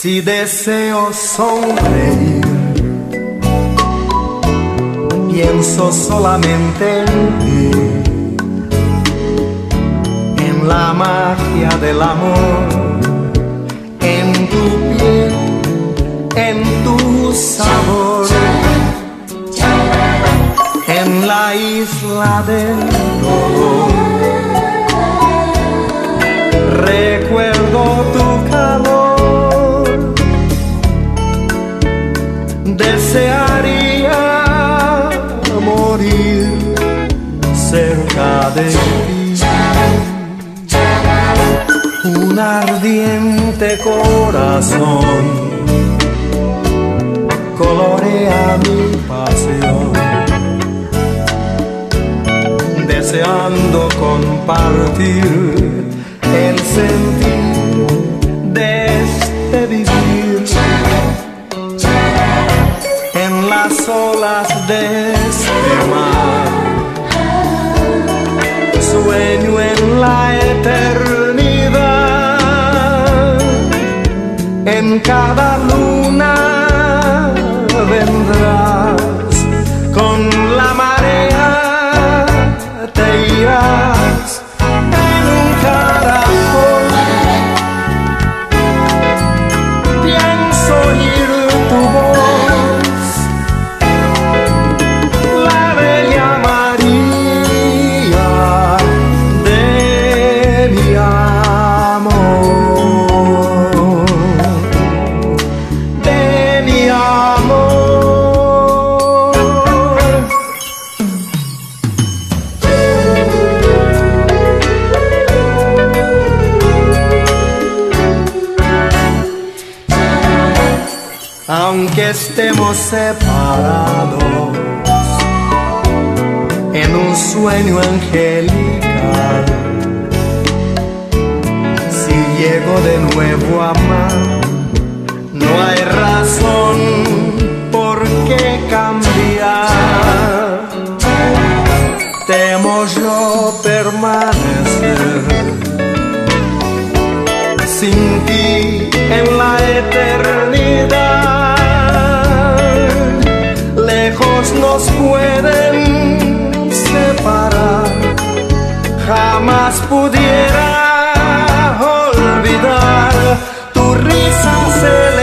Si deseo sonreír, pienso solamente en ti, en la magia del amor, en tu piel, en tu sabor, en la isla del dolor. Recuerdo tu calor, desearía morir cerca de ti. Un ardiente corazón colorea mi pasión, deseando compartir el sentir de este vivir. En las olas de este mar sueño en la eternidad. En cada luna vendrás, con la marea te irás. En un caracol pienso oír tu voz, la bella María de mi amor, de mi amor. Aunque estemos separados en un sueño angelical, si llego de nuevo a amar, no hay razón por qué cambiar. Temo yo permanecer sin ti en la eternidad. Lejos nos pueden separar, jamás pudiera olvidar tu risa celestial.